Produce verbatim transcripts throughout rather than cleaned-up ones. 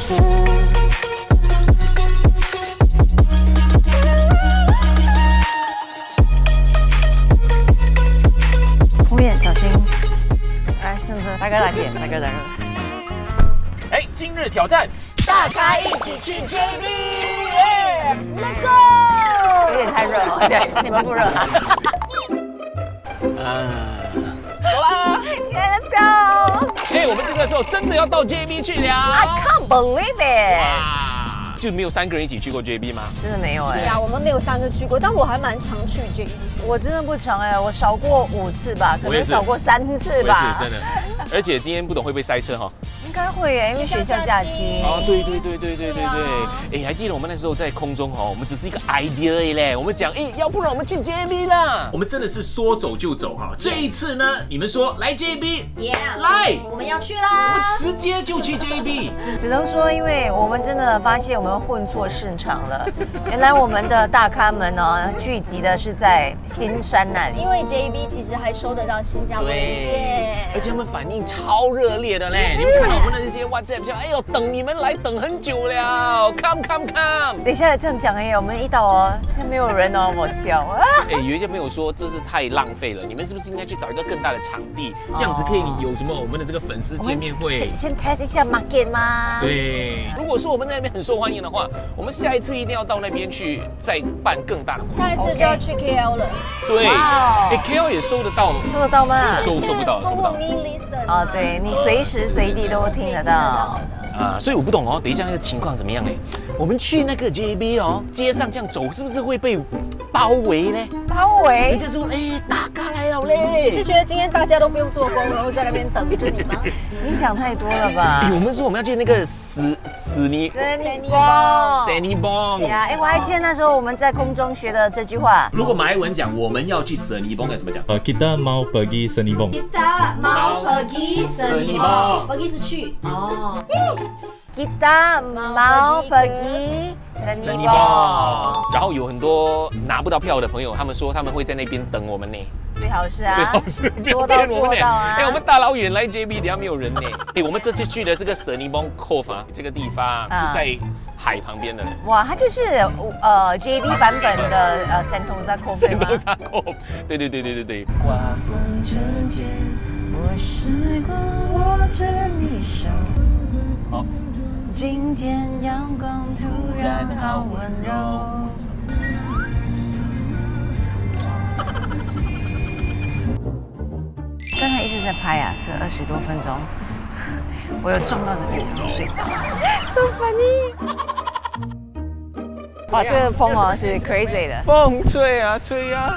去。 后面小心。来，上车，大哥大姐，大哥大哥。 哎，今日挑战， 大家一起去 J B，Let's go！ 有点太热了，对，你们不热啊？ 啊，走啦 ！Let's go！ 哎，我们这个时候真的要到 J B 去了 I can't believe it！ 哇，就没有三个人一起去过 J B 吗？ 真的没有哎。 对啊，我们没有三个去过，但我还蛮常去 J B。 我真的不常哎，我少过五次吧，可能少过三次吧。 我也是真的。而且今天不懂会不会塞车哈？ 应该会耶，因为学校假期。 哦，对对对对对对对。哎，还记得我们那时候在空中哦，我们只是一个 idea 而已嘞。我们讲，哎，要不然我们去 J B 啦。我们真的是说走就走哈。这一次呢，你们说来 J B，Yeah， 来， 我们要去啦。 我们直接就去 J B。 只能说，因为我们真的发现我们混错市场了。原来我们的大咖们呢，聚集的是在新山那里。 因为 J B 其实还收得到新加坡的线， 而且他们反应超热烈的嘞！你们看到我们的这些 WhatsApp 说，哎呦，等你们来等很久了 ，come come come。 等一下这样讲哎，我们一到哦，这没有人哦，我笑啊。 哎，有一些朋友说这是太浪费了，你们是不是应该去找一个更大的场地，这样子可以有什么我们的这个粉丝见面会？ 先先 test 一下 market 吗？ 对，如果说我们在那边很受欢迎的话，我们下一次一定要到那边去再办更大的活动。 下一次就要去 K L 了。 对，哎 ，K L 也收得到， 收得到吗？ 收收不到，收不到。 哦，对你随时随地都听得到。 啊，所以我不懂哦，等一下那个情况怎么样嘞？我们去那个 J B 哦，街上这样走，是不是会被包围呢？ 包围？ 你这说，哎，大咖来了嘞！ 你是觉得今天大家都不用做工，然后在那边等着你吗？ 你想太多了吧？ 哎，我们说我们要去那个史史尼史尼邦， 史尼邦。 对啊，哎，我还记得那时候我们在空中学的这句话。 如果马来文讲我们要去史尼邦该怎么讲？ 呃 ，kita mau pergi Seni Bong。 kita mau pergi Seni Bong。pergi 是去哦。 kita mau pergi Seni Bong。 然后有很多拿不到票的朋友，他们说他们会在那边等我们呢。 最好是啊， 最好是说到做到啊！ 哎，我们大老远来 J B， 等下没有人呢。哎，我们这次去的这个史尼邦 Cove 啊，这个地方是在海旁边的。 哇，它就是呃 J B 版本的呃 Sentosa Cove 对吗 ？Sentosa Cove， 对对对对对对。 刮风成茧，我时光握着你手。 好。 今天阳光突然好温柔。 刚才一直在拍啊，这二十多分钟，我有撞到这边，然后睡着。So funny！ 哇，这个风哦是 crazy 的， 风吹啊吹啊。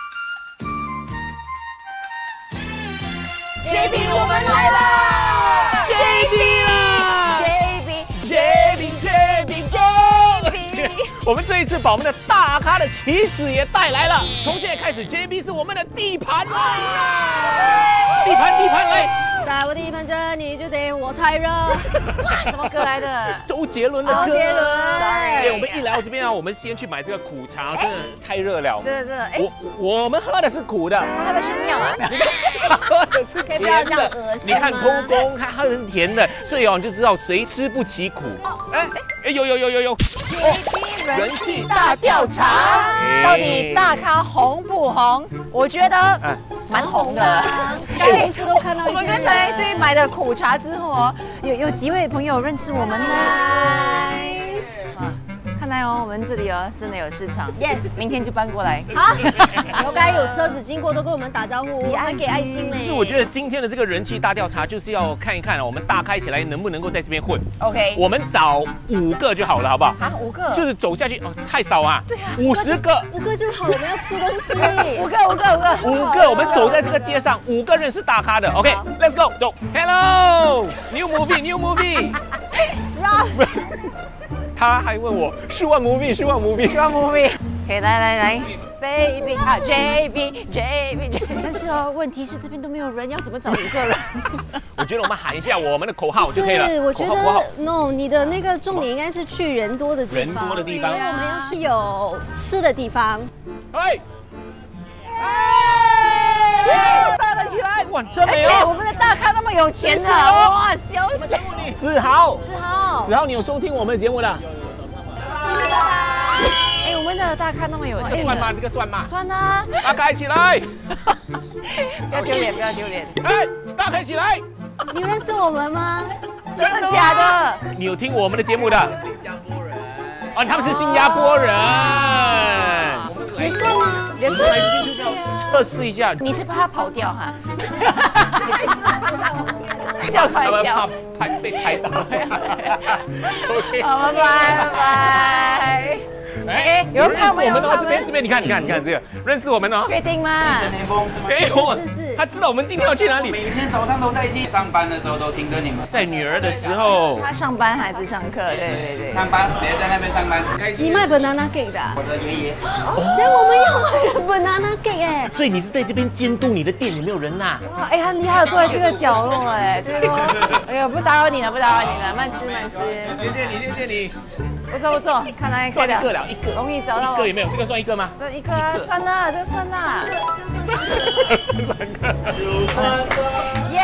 J B 我们来啦 ！J B 啦 ！J B J B J B J B！ 我们这一次把我们的大咖的旗子也带来了。从现在开始 ，J B 是我们的地盘啦！地盘地盘来！ 在我地盘这，你就得我太热。 什么歌来的？ 周杰伦的歌。 周杰伦。 哎，我们一来到这边啊，我们先去买这个苦茶，真的太热了。 真的真的，哎， 我我们喝的是苦的， 他喝的是尿啊， 喝的是可以不要这样恶心吗？ 你看偷工，他喝的是甜的，所以哦，你就知道谁吃不起苦。哎哎，有有有有有。 人气大调查，到底大咖红不红？我觉得蛮红的。 该不是都看到我们刚才对买了苦茶之后哦，有有几位朋友认识我们呢？看来哦，我们这里哦真的有市场。 Yes， 明天就搬过来。 好，以后该有车子经过都跟我们打招呼，还给爱心呢。 是，我觉得今天的这个人气大调查就是要看一看啊，我们大开起来能不能够在这边混。 OK， 我们找五个就好了，好不好？ 啊，五个， 就是走下去哦，太少啊。对啊，五十个， 五个就好，我们要吃东西。 五个，五个，五个， 五个，我们走在这个街上，五个认识大咖的。OK，Let's go， 走。Hello，New movie，New movie。他还问我是万 movie 是万 movie 是万 movie， 可以来来来 ，baby 啊 J B J B J， 但是哦，问题是这边都没有人，要怎么找五个人？ 我觉得我们喊一下我们的口号就可以了。 是，我觉得 no， 你的那个重点应该是去人多的地方， 人多的地方， 我们要去有吃的地方。 哎，大了起来！哇，真美哦！ 我们的大咖那么有钱的，哇，小小志豪， 志豪。 子豪，你有收听我们的节目的？ 哎，我们的大咖那么有钱， 算吗？这个算吗？ 算啊！ 大咖一起来！ 不要丢脸，不要丢脸！ 哎，大咖一起来！ 你认识我们吗？ 真的假的？ 你有听我们的节目的？新加坡人。哦，他们是新加坡人。 也算吗？ 也算。 测试一下。 你是怕他跑掉哈？笑开玩笑。 拍被拍到。OK。 好，拜拜拜拜。哎，有人看我们哦，这边这边，你看你看你看这个，认识我们哦。 确定吗？ 哎，我他知道我们今天要去哪里。 每天早上都在听，上班的时候都听着你们。 在女儿的时候， 他上班还是上课？对对对。 上班，别在那边上班，开心。 你卖 banana cake 的？ 我的爷爷。 那我们要卖 banana cake 哎。 所以你是在这边监督你的店有没有人呐？ 哇，哎，很厉害，坐在这个角落，哎，对哦。哎呀，不打扰你了，不打扰你了，慢吃慢吃。 谢谢你，谢谢你。 不错不错，看来算一个了，一个容易找到。 一个有没有？这个算一个吗？ 这一个算了，这个算了。 三个。 耶！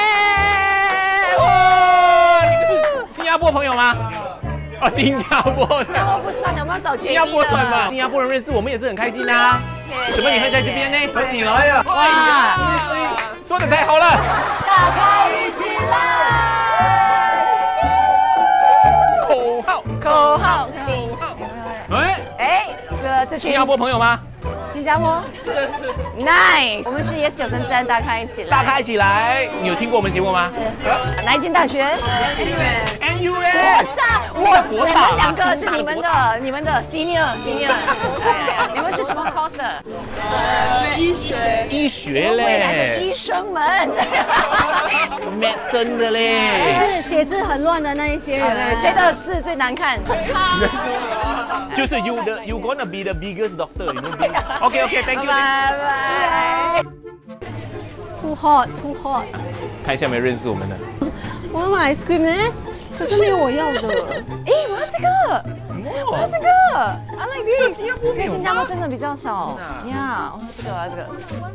哇，你们是新加坡朋友吗？哦，新加坡。 新加坡不算的，我们要找 J B 新加坡算吗？新加坡人认识我们也是很开心啊。怎么你会在这边呢？ 等你来呀！ 哇，说的太好了。 大家一起来！ 口号， 口号， 口号。哎哎，这这群新加坡朋友吗？ 新加坡是是 ，nice。我们是 yes 九三三，大咖一起来。 大咖一起来，你有听过我们节目吗？ 哪一间大学 ？N U S。 我我们两个是你们的，你们的 senior senior。你们是什么 course？ 医学。医学嘞。 医生们。 medicine 的嘞。 就是写字很乱的那一些人， 谁的字最难看？ 就是 you 的 you gonna be the biggest doctor， you know？OK OK，Thank you。 拜拜。 Too hot, too hot。 看一下有没有认识我们的。 我要买 ice cream 呢，可是没有我要的。 哎，我要这个。 什么？ 我要这个。I like this。这个新加坡真的比较少。呀，我要这个，我要这个。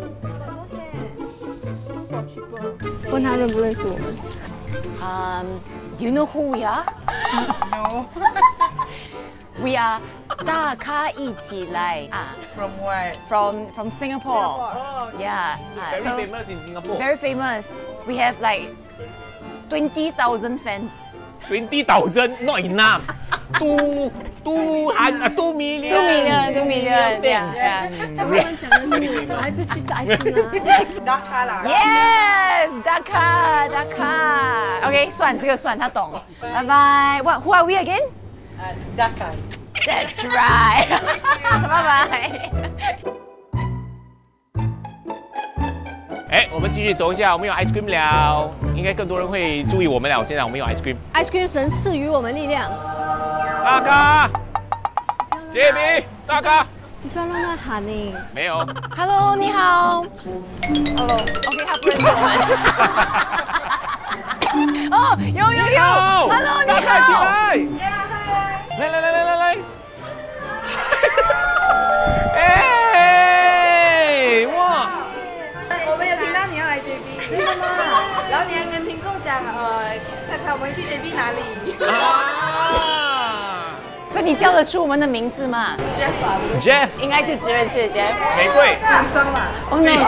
问他认不认识我们？ Um, you know who we are? No. We are 大咖一起来啊。 From where? From from Singapore. Oh, yeah. Very so famous in Singapore. very famous. We have like twenty thousand fans. Twenty thousand, not enough. Two, two hundred, two million. Two million, two million. Yeah, yeah. 他们讲的是我还是去吃 ice cream 啊。 Dakar 啦。 Yes, Dakar, Dakar. OK， 算这个算，他懂。拜拜。What? Who are we again? Dakar. That's right. 拜拜。 哎，我们继续走一下，我们有 ice cream 了，应该更多人会注意我们了。现在我们有 ice cream。 ice cream 神赐予我们力量。 大咖 ，J B， 大咖， 你不要乱乱喊呢。 没有。 Hello， 你好。Hello。OK， 他不认识我们。哦，有有有。Hello， 你好。 大咖起来。来来来来来来。哎，哇！ 我们有听到你要来 J B， 真的吗？然后你还跟听众讲，呃，猜猜我们去 J B 哪里？ 啊！ 所以你叫得出我们的名字吗 Jeff 吧 Jeff， 应该就只认识 Jeff。 玫瑰。 那双吧。 哦 no！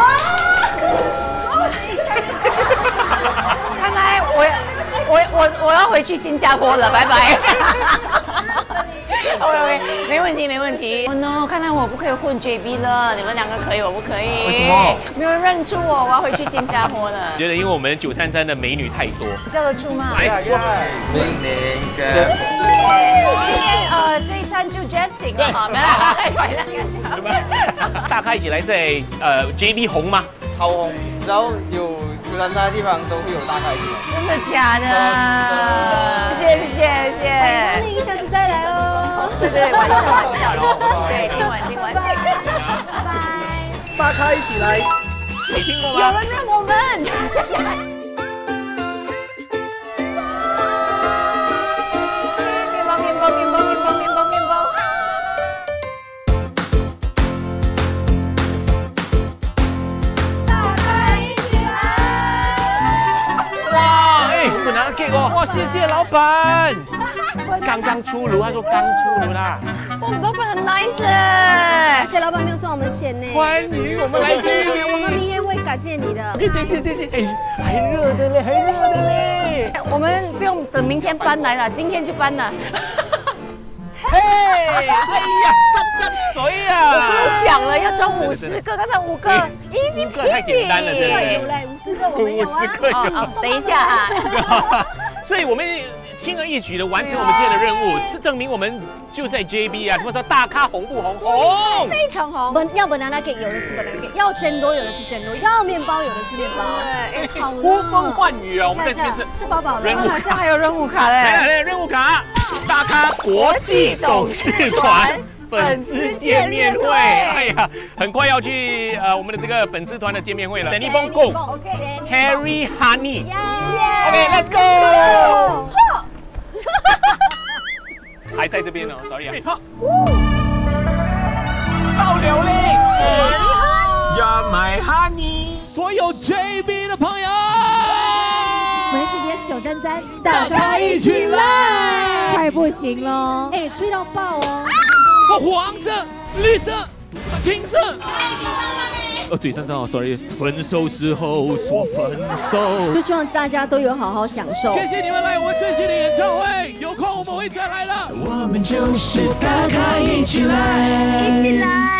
看来我我我我要回去新加坡了，拜拜。OK OK， 没问题没问题。Oh no， 看来我不可以混 J B 了，你们两个可以，我不可以。 为什么？没有人认出我，我要回去新加坡了。 觉得因为我们九三三的美女太多， 你叫得出吗？ 来， 今年 Jeff。 今天呃这一餐就 Jeff 请了，好，没有啦， 大咖一起来在呃 J B 红吗？ 超红，只要有九三三的地方都会有大咖一起来。 真的假的？谢谢谢谢谢谢。 你下次再来哦。 对对，晚上晚上，对，今晚今晚。拜拜。 大咖一起来。 你听过吗？ 有人认我们。面包面包面包面包面包面包。大咖一起来。 哇，哎，我们拿了 cake 哦，哇，谢谢老板。 刚刚出炉，他说刚出炉啦。 我们老板很 nice 哎， 而且老板没有送我们钱呢。 欢迎我们来这里， 我们明天会感谢你的。 谢谢谢谢谢谢，哎，还热的嘞，还热的嘞。 我们不用等明天搬来了，今天就搬了。 嘿，哎呀，濕濕水啊！ 我跟你讲了，要装五十个，刚才五个，easy 五个太简单了，对不对？ 有嘞，五十个我们有啊。 五十个有。 哦，等一下啊。 所以我们轻而易举的完成我们今天的任务，是证明我们就在 J B 啊。他们说大咖红不红？红， 非常红。 不要 banana cake 有的是 banana cake， 要蒸多有的是蒸多，要面包有的是面包。 对， 好呼风唤雨啊！我们在这边是吃饱饱了。 任务好像还有任务卡嘞。 来来来，任务卡，大咖国际董事团粉丝见面会。哎呀，很快要去呃我们的这个粉丝团的见面会了。Sunny Bong Go，Harry Honey。OK，Let's go。还在这边呢 ，sorry 啊。好，到了嘞 ，You're my honey， 所有 J B 的朋友， 我们是 Yes 九三三，大家一起来，快不行喽！哎，吹到爆哦！ 黄色、绿色、青色。哦，对，三张哦 ，sorry。分手时候说分手。 就希望大家都有好好享受。 谢谢你们来我们这期的演唱会，有空我们会再来了。我们就是大咖一起来， 一起来。